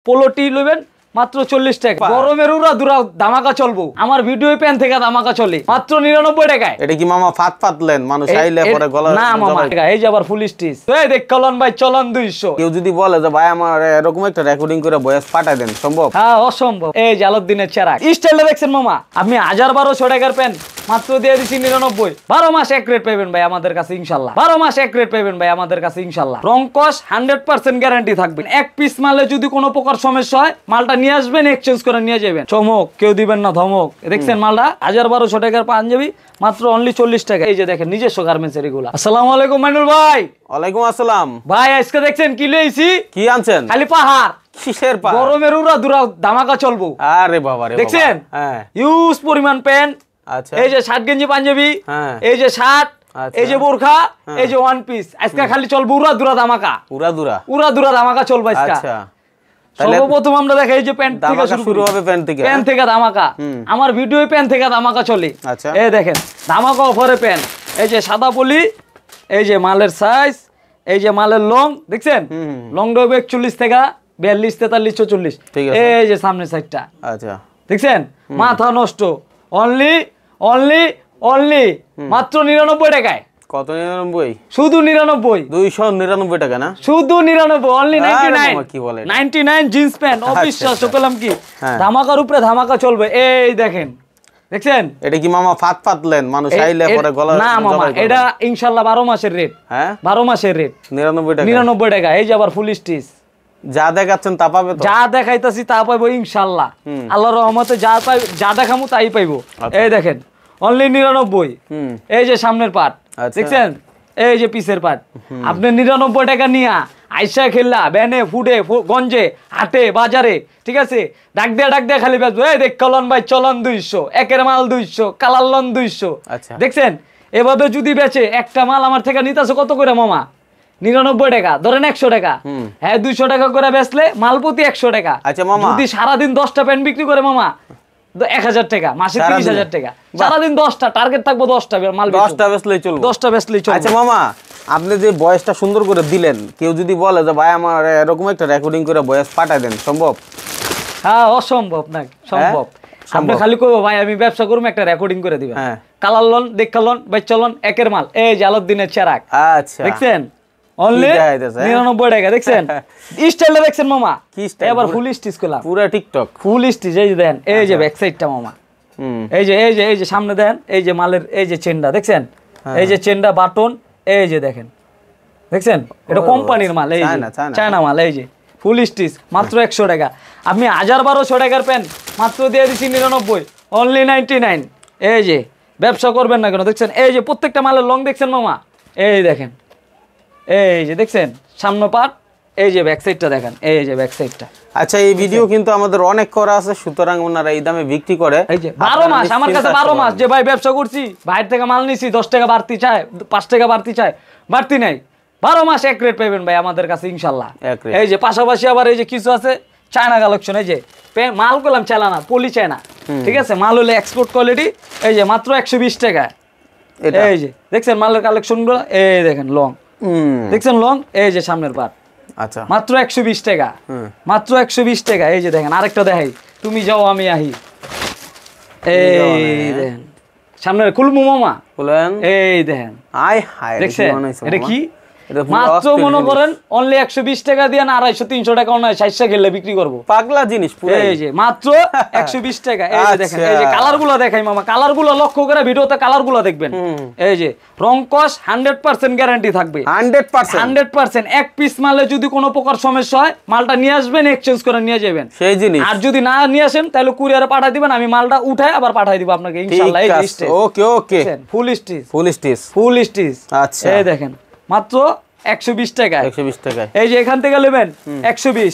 Polo T নেবেন মাত্র 40 টাকা। গরমের উড়া দুরা ধামাকা চলবো। আমার ভিডিও প্যান থেকে ধামাকা চলে মাত্র 99 টাকায়। এটা কি মামা ফাত ফাতলেন মানুষ আইলে পরে গলা না মামা এই যে আবার ফুল স্টিচ। এই দেখ কলন ভাই চলন 200। কেউ যদি বলে যে ভাই আমার এরকম একটা রেকর্ডিং করে ভয়েস পাঠাই দেন, সম্ভব? হ্যাঁ অসম্ভব। এই যে আলাউদ্দিনের চেরাগ স্টাইলটা দেখছেন মামা, আপনি 1000-1200 টাকার প্যান মাত্র দিয়ে দিচ্ছি 99। 12 মাস এক রেট পাবেন ভাই আমাদের কাছে ইনশাআল্লাহ। 12 মাস এক রেট পাবেন ভাই আমাদের কাছে ইনশাআল্লাহ। রং কস 100% গ্যারান্টি থাকবে। এক পিস মালে যদি কোনো প্রকার সমস্যা হয় মালটা নিয়ে আসবেন, এক্সচেঞ্জ করে নিয়ে যাবেন। চমক কেউ দিবেন না ধমক। দেখছেন মালটা 1000-1200 টাকার পাঞ্জাবি মাত্র অনলি 40 টাকা। এই যে দেখেন নিজস্ব গার্মেন্টসের এগুলো। আসসালামু আলাইকুম মাইনুল ভাই। ওয়ালাইকুম আসসালাম ভাই আজকে দেখছেন কি লইছি? কি আনছেন? খালি পাহাড়। কিসের পাহাড়? গরমের উড়া দুরা ধামাকা চলবো। আরে বাবা রে, দেখছেন? হ্যাঁ ইউজ পরিমাণ প্যান্ট। আচ্ছা এই যে শার্ট গেঞ্জি পাঞ্জাবি, হ্যাঁ এই যে শার্ট, আচ্ছা। এই যে বোরখা, এই যে ওয়ান পিস। আজকে খালি চলবো উড়া দুরা ধামাকা। উড়া দুরা ধামাকা চলবে আজকে। আচ্ছা সর্বপ্রথম আমরা দেখাই এই যে প্যান্ট থেকে শুরু হবে। প্যান্ট থেকে ধামাকা। আমার ভিডিও প্যান্ট থেকে ধামাকা চলে। আচ্ছা এই দেখেন ধামাকা অফারে প্যান্ট। এই যে সাদা পলি, এই যে মালের সাইজ, এই যে মালের লং দেখছেন? লং ডব 41 টাকা, 42, 43, 44। এই যে সামনের সাইডটা আচ্ছা দেখছেন? মাথা নষ্ট। অনলি মাত্র 99 টাকায়। কত? 99? শুধু 99। 299 টাকা না? শুধু 99, অনলি 99। কি বলেন? 99 জিন্স প্যান্ট। অবিশ্বাস্য করলাম কি ধামাকার উপরে ধামাকা চলবে। এই দেখেন দেখছেন? এটা কি মামা ফাত ফাতলেন মানুষ আইলে পরে গলা? না মামা এটা ইনশাআল্লাহ 12 মাসের রেট। হ্যাঁ 12 মাসের রেট 99 টাকা। 99 টাকা। এই যে আবার ফুল স্টিচ। যা দেখাচ্ছেন তা পাবে তো? যা দেখাইতাছি তা পাইবো ইনশাআল্লাহ। আল্লাহর রহমতে যা দেখামু তাই পাইবো। এই দেখেন অনলি 99। এই যে সামনের পার্ট দেখছেন? এই যে পিসের পার্ট। আপনি 99 টাকা নিয়া আইসা খেললা ব্যানে ফুডে গঞ্জে হাটে বাজারে, ঠিক আছে? ডাক দিয়ে খালি বেচবো। এই দেখ কলন ভাই চলন 200, একের মাল 200, কালার লন 200। দেখছেন? এভাবে যদি বেচে একটা মাল আমার থেকে নিতেছে কত করে মামা? 99 টাকা। ধরেন 100 টাকা। হ্যাঁ 200 টাকা করে বেচলে মাল প্রতি 100 টাকা। আচ্ছা মামা যদি সারাদিন 10টা প্যান্ট বিক্রি করে মামা 1000 টাকা, মাসে 30,000 টাকা। সারাদিন 10টা টার্গেট থাকবো, 10টা মাল 10টা বেচলেই চলবে। 10টা বেচলেই চলবে। আচ্ছা মামা আপনি যে ভয়েসটা সুন্দর করে দিলেন, কেউ যদি বলে যে ভাই আমার এরকম একটা রেকর্ডিং করে ভয়েস পাঠাই দেন, সম্ভব? হ্যাঁ অসম্ভব না, সম্ভব। আপনি খালি কইবো ভাই আমি ব্যবসা করব, একটা রেকর্ডিং করে দিবেন। কালার লন দেখালন ভাই চলন একের মাল। এই যে আলাউদ্দিনের চেরাগ। আচ্ছা দেখছেন? অনলি 99 টাকা। দেখছেন স্টাইলটা? দেখছেন মামা? কি স্টাইল? এবার ফুল স্টিচ করলাম পুরো টিকটক ফুল স্টিচ। এই যে দেন এই যে ব্যাক সাইডটা মামা। এই যে সামনে দেন এই যে মালের এই যে চেনটা দেখছেন? এই যে চেনটা বাটন। এই যে দেখেন দেখছেন? এটা কোম্পানির মাল। এই যে চায়না মাল। এই যে ফুল স্টিচ মাত্র 100 টাকা। আপনি 1000-1200 টাকার প্যান্ট মাত্র দিয়ে দিচ্ছি 99, অনলি 99। এই যে ব্যবসা করবেন না কেন? দেখছেন এই যে প্রত্যেকটা মালের লং দেখছেন মামা? এই দেখেন এই যে দেখছেন সামনে পার্ট। এই যে ব্যাক সাইডটা দেখেন। এই যে ব্যাক সাইডটা। আচ্ছা এই ভিডিও কিন্তু আমাদের অনেক করা আছে, সুতরাং ওনারা এই দামে বিক্রি করে। এই যে 12 মাস আমার কাছে 12 মাস যে ভাই ব্যবসা করছি, বাইরে থেকে মাল নিছি 10 টাকা বাড়তি চায়, 5 টাকা বাড়তি চায়, বাড়তি নাই। 12 মাস এক রেট পাবেন ভাই আমাদের কাছে ইনশাআল্লাহ। এই যে পাশাপাশি আবার এই যে কিছু আছে চায়না কালেকশন। এই যে মাল করলাম চায়না না, পলি চায়না, ঠিক আছে? মাল হলে এক্সপোর্ট কোয়ালিটি। এই যে মাত্র 120 টাকা। এই যে দেখছেন মালের কালেকশনগুলো? এই দেখেন লং দেখছেন? লং। এই যে সামনের পার্ট। আচ্ছা মাত্র 120 টাকা। মাত্র 120 টাকা। এই যে দেখেন আরেকটা দেখাই, তুমি যাও আমি আহি। এই দেখেন সামনের কুলমু মামা। এই দেখেন দেখছেন? এটা কি? মাত্র মনে করেন অনলি 120 টাকা দিয়ে না 250-300 টাকা অনলাইন 60 খেললে বিক্রি করব। পাগলা জিনিস পুরো। এই যে মাত্র 120 টাকা। এই যে দেখেন এই যে কালারগুলো দেখাই মামা। কালারগুলো লক্ষ্য করে ভিডিওতে কালারগুলো দেখবেন। এই যে রং কস 100% গ্যারান্টি থাকবে। 100% এক পিস মালে যদি কোনো প্রকার সমস্যা হয় মালটা নিয়ে আসবেন, এক্সচেঞ্জ করে নিয়ে যাবেন সেই জিনিস। আর যদি না নিয়ে আসেন তাহলে কুরিয়ারে পাঠিয়ে দিবেন, আমি মালটা উঠায় আবার পাঠিয়ে দিব আপনাকে ইনশাআল্লাহ। এই লিস্টে ওকে ফুল স্টিচ। আচ্ছা এই দেখেন মাত্র 120 টাকা। 120 টাকা। এই যে এখান থেকে নেবেন 120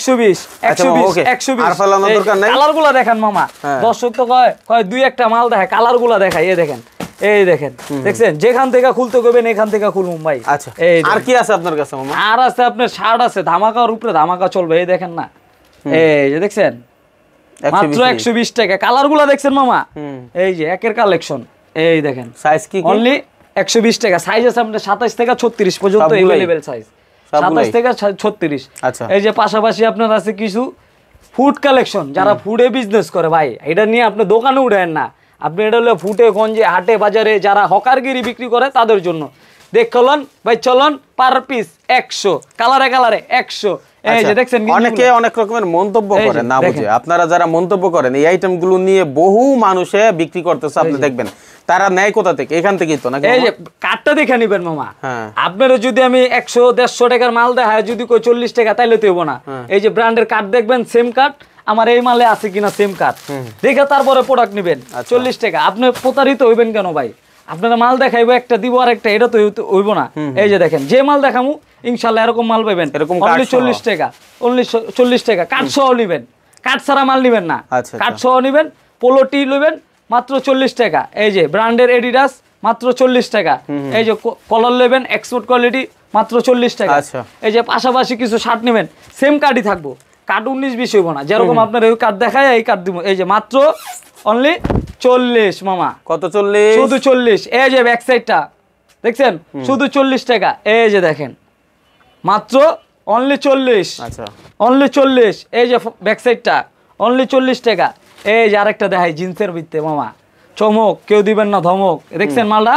আর ফেলানোর দরকার নাই। কালারগুলো দেখেন মামা। দর্শক তো কয় দুই একটা মাল দেখায়, কালারগুলো দেখায়। এই দেখেন এই দেখেন দেখছেন? যেখান থেকে খুলতে কইবেন এখান থেকে খুলুম ভাই। আচ্ছা আর কি আছে আপনার কাছে মামা? আর আছে আপনার শার্ট আছে, ধামাকার উপরে ধামাকা চলবে। এই দেখেন না? এই যে দেখছেন মাত্র 120 টাকা। কালারগুলো দেখছেন মামা? এই যে একের কালেকশন। এই দেখেন সাইজ কি? অনলি 120 টাকা। সাইজ আছে আপনাদের 27 থেকে 36 পর্যন্ত अवेलेबल সাইজ। 27 থেকে 36। আচ্ছা এই যে পাশাপাশি আপনার আছে কিছু ফুড কালেকশন, যারা ফুডে বিজনেস করে ভাই, এটা নিয়ে আপনি দোকানে উঠেন না, আপনি এটা হলো ফুটে গঞ্জে হাটে বাজারে যারা হকারগিরি বিক্রি করে তাদের জন্য। দেখলেন ভাই, চলন পার পিস 100, কালারে কালারে 100। এই যে দেখছেন, অনেকে অনেক রকমের মন্তব্য করে না বুঝে। আপনারা যারা মন্তব্য করেন এই আইটেমগুলো নিয়ে বহু মানুষে বিক্রি করতেছে, আপনি দেখবেন তারা নেয় কোথা থেকে? এখান থেকেই তো নাকি? এই যে কার্ডটা দেখে নিবেন মামা। আপনারা যদি আমি 100-150 টাকার মাল দেখায় যদি কই 40 টাকা, তাইলে তো হইব না। এই যে ব্র্যান্ডের কার্ড দেখবেন, সেম কার্ড আমার এই মালে আছে কিনা সেম কার্ড দেখে তারপরে প্রোডাক্ট নেবেন। 40 টাকা আপনি প্রতারিত হইবেন কেন ভাই? আপনারা মাল দেখাইবো একটা, দিব আর একটা, এটা তো হইব না। এই যে দেখেন, যে মাল দেখামু ইনশাআল্লাহ এরকম মাল পাবেন। অনলি 40 টাকা, অনলি 40 টাকা। কার্ড সহ নিবেন, কার্ড ছাড়া মাল নিবেন না, কার্ড সহ নিবেন। পোলো টি নেবেন মাত্র 40 টাকা। এই যে ব্র্যান্ডের এডিডাস মাত্র 40 টাকা। এই যে কলার নেবেন এক্সপোর্ট কোয়ালিটি মাত্র 40 টাকা। এই যে পাশাপাশি কিছু শার্ট নেবেন, সেম কার্ডই থাকবো, কার্ড 19-20 হইব না। যেরকম আপনার এই কার্ড দেখায় এই কার্ড দিব। এই যে মাত্র অনলি 40 মামা। কত 40? শুধু 40। এই যে ব্যাক সাইডটা দেখছেন, শুধু 40 টাকা। এই যে দেখেন মাত্র অনলি 40। আচ্ছা, অনলি 40। এই যে ব্যাক সাইডটা অনলি 40 টাকা। এই যে আরেকটা দেখাই জিন্সের ভিত্তে মামা, চমক, কেউ দিবেন না ধমক। দেখছেন মালটা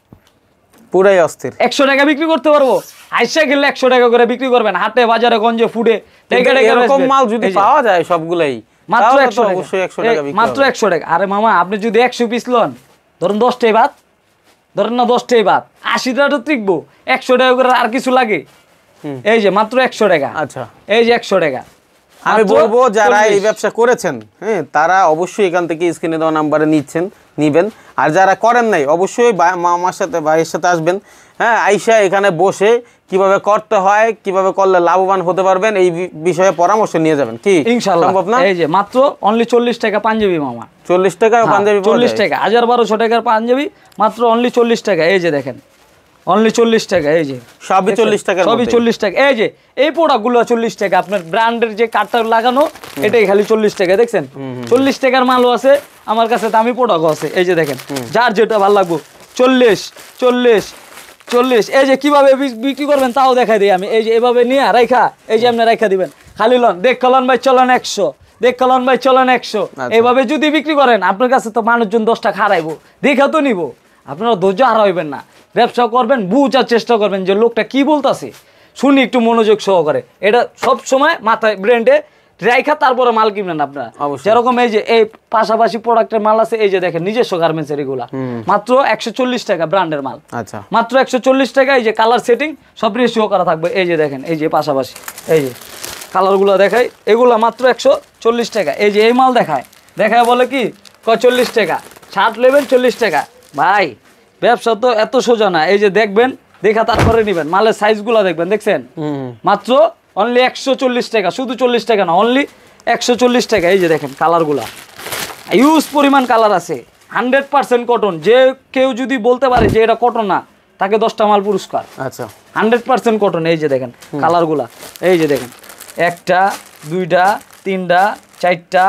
পুরাই অস্থির। 100 টাকা বিক্রি করতে পারবো। আইসা গেলে 100 টাকা করে বিক্রি করবেন, হাটে বাজারে গঞ্জে ফুডে। এরকম মাল যদি পাওয়া যায় সবগুলাই মাত্র 100 টাকা, অবশ্যই 100 টাকা বিক্রি, মাত্র 100 টাকা। আরে মামা আপনি যদি 100 পিস লন, ধরুন 10টাই বাদ, ধরেন না 10টাই বাদ, 80 টাকা তো টিকবো। 100 টাকা করে আর কিছু লাগে? এই যে মাত্র 100 টাকা। আচ্ছা, এই যে 100 টাকা। আমি বলবো যারা এই ব্যবসা করেছেন, হ্যাঁ, তারা অবশ্যই এখান থেকে স্ক্রিনে দেওয়া নাম্বারে নিবেন। আর যারা করেন নাই অবশ্যই আমার সাথে, ভাইয়ের সাথে আসবেন। হ্যাঁ, আইসা এখানে বসে কিভাবে করতে হয়, কিভাবে করলে লাভবান হতে পারবেন এই বিষয়ে পরামর্শ নিয়ে যাবেন। কি ইনশাআল্লাহ সম্ভব না? এই যে মাত্র অনলি 40 টাকা পাঞ্জাবি মামা। 40 টাকা পাঞ্জাবি? 40 টাকা, 1200 টাকার পাঞ্জাবি মাত্র অনলি 40 টাকা। এই যে দেখেন অনলি 40 টাকা। এই যে সবই 40 টাকা, সবই 40 টাকা। এই যে এই প্রোডাক্টগুলো 40 টাকা। আপনার ব্র্যান্ডের যে কার্ডটা লাগানো এটাই খালি 40 টাকা। দেখছেন 40 টাকার মালও আছে আমার কাছে, দামি প্রোডাক্টও আছে। এই যে দেখেন, যার যেটা ভালো লাগবে 40 40 40। এই যে কিভাবে বিক্রি করবেন তাও দেখাই দিই আমি। এই যে এভাবে নিয়ে রাইখা, এই যে আপনি রাইখা দিবেন, খালি লন, দেখলেন ভাই চলেন 100, দেখলেন ভাই চলেন 100। এইভাবে যদি বিক্রি করেন আপনার কাছে তো মানুষজন 10টা খারাইবো, দেখা তো নিব। আপনারা ধৈর্য হারাইবেন না, ব্যবসা করবেন, বুঝার চেষ্টা করবেন যে লোকটা কি বলতেছে, শুনি একটু মনোযোগ সহকারে। এটা সব সময় মাথায় ব্র্যান্ডে রাইখা তারপরে মাল কিনবেন আপনারা। যেরকম এই যে এই পাশাপাশি প্রোডাক্টের মাল আছে, এই যে দেখেন নিজস্ব গার্মেন্টসের এগুলা মাত্র 140 টাকা ব্র্যান্ডের মাল। আচ্ছা, মাত্র 140 টাকা। এই যে কালার সেটিং সব রেশিও করা থাকবে। এই যে দেখেন, এই যে পাশাপাশি এই যে কালারগুলো দেখাই, এগুলা মাত্র 140 টাকা। এই যে এই মাল দেখায় বলে কি 40 টাকা, শার্ট নেবেন 40 টাকা। ভাই ব্যবসা তো এত সোজা না। এই যে দেখবেন, দেখা তারপরে নেবেন, মালের সাইজগুলো দেখবেন। দেখছেন মাত্র অনলি 140 টাকা। শুধু 40 টাকা না, অনলি 140 টাকা। এই যে দেখেন কালারগুলা, ইউজ পরিমাণ কালার আছে, 100% কটন। যে কেউ যদি বলতে পারে যে এটা কটন না, তাকে 10টা মাল পুরস্কার। আচ্ছা, 100% কটন। এই যে দেখেন কালারগুলা, এই যে দেখেন 1টা 2টা 3টা 4টা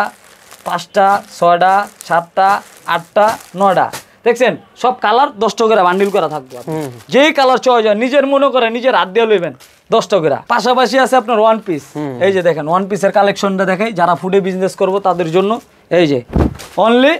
5টা 6টা 7টা 8টা 9টা। দেখছেন সব কালার 10 টাকা করে বান্ডিল করা থাকবে। যেই কালার চয়েস হয় নিজের মনে করে নিজের হাত দিয়ে লইবেন 10 টাকা করে। পাশাপাশি আছে আপনার ওয়ান পিস। এই যে দেখেন ওয়ান পিসের কালেকশনটা দেখাই, যারা ফুডে বিজনেস করবো তাদের জন্য। এই যে অনলি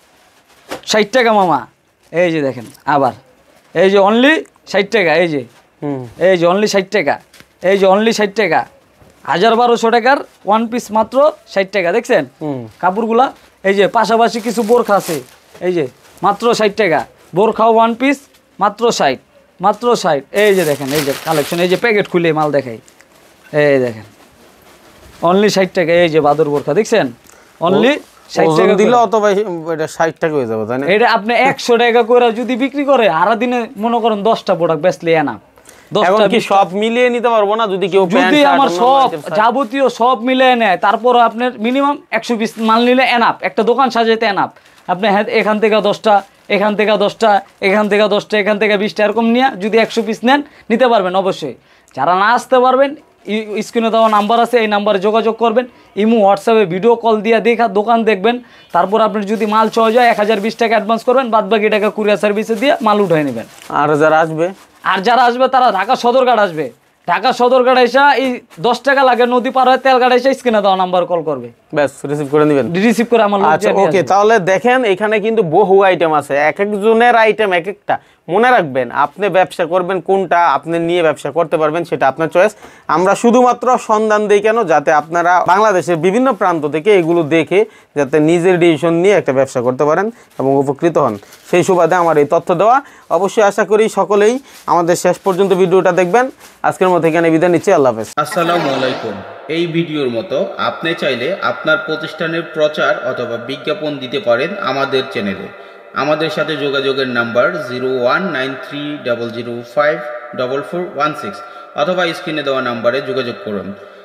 60 টাকা মামা। এই যে দেখেন আবার, এই যে অনলি 60 টাকা। এই যে অনলি 60 টাকা। এই যে অনলি 60 টাকা। 1200 টাকার ওয়ান পিস মাত্র 60 টাকা। দেখছেন কাপড়গুলা। এই যে পাশাপাশি কিছু বোরখা আছে, এই যে মাত্র 60 টাকা। বোরখাও ওয়ান পিস মাত্র 60, মাত্র 60। এই যে দেখেন, এই যে কালেকশন, এই যে প্যাকেট খুলে মাল দেখাই, এই দেখেন অনলি 60 টাকা। এই যে বাদর বোরখা দেখছেন অনলি 60 টাকা দিলে, অথবা এটা 60 টাকা হয়ে যাবে, তাই না? এটা আপনি 100 টাকা করে যদি বিক্রি করে সারা দিনে মনে করেন 10টা প্রোডাক্ট বেচলে এনা। কি সব মিলিয়ে নিতে পারবো না? যদি কেউ যদি আমার সব যাবতীয় সব মিলিয়ে নেয়, তারপর আপনার মিনিমাম 100 পিস মাল নিলে এনাফ, একটা দোকান সাজাইতে এনাফ। আপনি এখান থেকে 10টা, এখান থেকে 10টা, এখান থেকে 10টা, এখান থেকে 20টা, এরকম নিয়ে যদি 100 পিস নেন নিতে পারবেন অবশ্যই। যারা না আসতে পারবেন, স্ক্রিনে দেওয়া নাম্বার আছে, এই নাম্বারে যোগাযোগ করবেন। ইমো হোয়াটসঅ্যাপে ভিডিও কল দিয়ে দেখা দোকান দেখবেন। তারপর আপনার যদি মাল চয়ে যায় 1020 টাকা অ্যাডভান্স করবেন, বাদ বাকি টাকা কুরিয়ার সার্ভিসে দিয়ে মাল উঠাই নেবেন। আর যারা আসবে তারা ঢাকা সদরঘাট আসবে। ঢাকা সদরঘাট এসে এই 10 টাকা লাগে, নদী পার হয়ে তেল গাড়ি এসে স্ক্রিনে দেওয়া নাম্বার কল করবে, ব্যাস রিসিভ করে নেবেন। রিসিভ করে আমার লোক আচ্ছা ওকে, তাহলে দেখেন এখানে কিন্তু বহু আইটেম আছে, এক একজনের আইটেম এক একটা। মনে রাখবেন আপনি ব্যবসা করবেন কোনটা আপনি নিয়ে ব্যবসা করতে পারবেন সেটা আপনার চয়েস। আমরা শুধুমাত্র সন্ধান দিই কেন, যাতে আপনারা বাংলাদেশের বিভিন্ন প্রান্ত থেকে এগুলো দেখে যাতে নিজের ডিসিশন নিয়ে একটা ব্যবসা করতে পারেন এবং উপকৃত হন, সেই সুবাদে আমার এই তথ্য দেওয়া। অবশ্যই আশা করি সকলেই আমাদের শেষ পর্যন্ত ভিডিওটা দেখবেন। আজকের মতো এখানে বিদায় নিচ্ছি, আল্লাহ হাফেজ। আসসালামু আলাইকুম। এই ভিডিওর মতো আপনি চাইলে আপনার প্রতিষ্ঠানের প্রচার অথবা বিজ্ঞাপন দিতে পারেন আমাদের চ্যানেলে। আমাদের সাথে যোগাযোগের নাম্বার 019300544416 অথবা স্ক্রিনে দেওয়া নাম্বারে যোগাযোগ করুন।